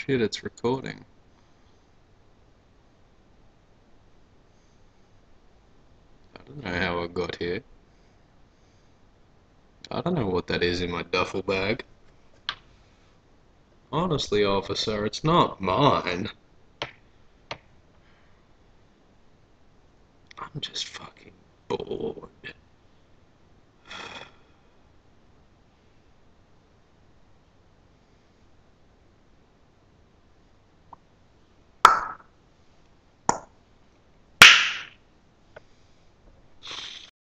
shit, it's recording. I don't know how I got here. I don't know what that is in my duffel bag. Honestly, officer, it's not mine. I'm just fucking bored.